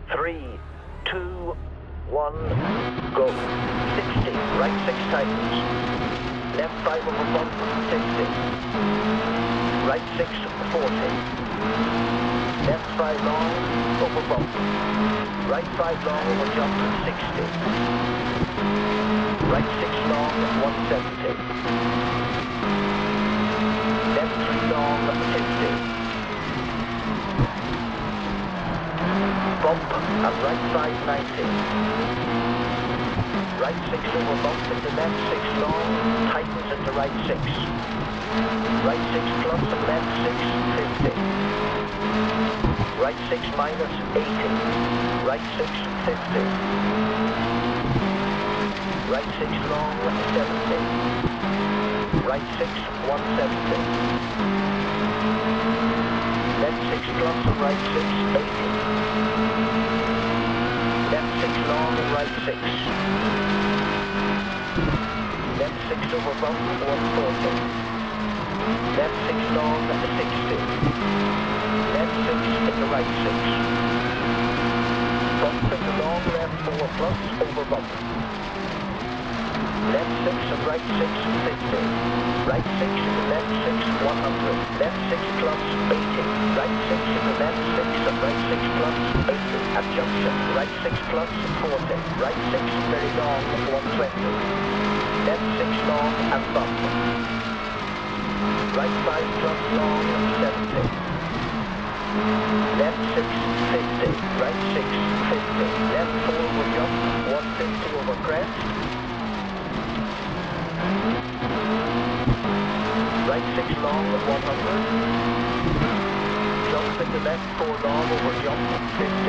3, 2, 1, go. 60, right 6 tightens. Left 5 over bump, 50. Right 6, 40. Left 5 long, over bump. Right 5 long, over jump, 60. Right 6 long, 170. Left 3 long, 50. Bump and right 590. Right 6 over bump into left 6 long, tightens into right 6. Right 6 plus and left 6, 50. Right 6 minus 80. Right 6, 50. Right 6 long, 70. Right 6, 170. Left 6 plus and right 6, 80. Left 6 long and right 6. Left 6 over bump, 140. Left 6 long, 60. Left 6 into right 6. Bump into long, left 4 plus, over bump. Left 6 and right 6, 50. Right 6 into left 6, 100. Left 6 plus, 80. Right 6 into left 6 and right 6 plus, 80. At junction, right 6 plus, 40. Right 6 very long, 120. Left 6 long and bump. Right 5 plus long, 70. Left 6, 50. Right 6, 50. Left 4 will jump, 150 over crest. Right 6 long, 100. Jump into left 4 long over jump, 50.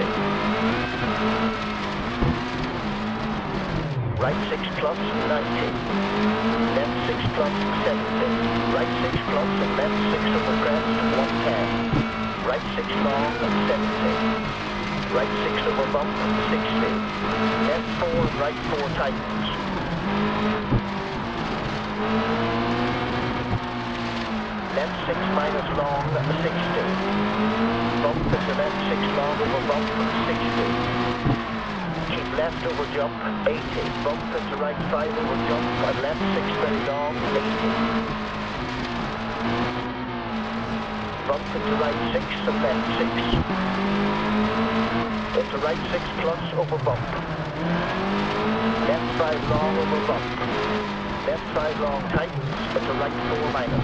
Right 6 plus, 90. Left 6 plus, 70. Right 6 plus and left 6 over crest, 110. Right 6 long, 70. Right 6 over bump, 60. Left 4 and right 4 tightens. Left 6 minus long, 60. Bump into left 6 long over bump, 60. Keep left over jump, 80. Bump into right 5 over jump, and left 6 very long, 80. Bump into right 6 and left 6. Into right 6 plus over bump. Left 5 long over bump. Left 5 long tightens, into right 4 minus.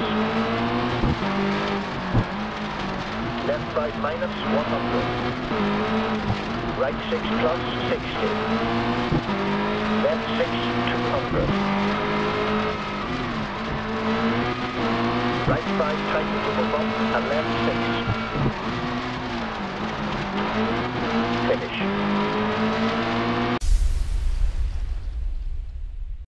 Left 5 minus, 100. Right 6 plus, 60. Left 6, 200. Right 5 tightens over bump and left 6.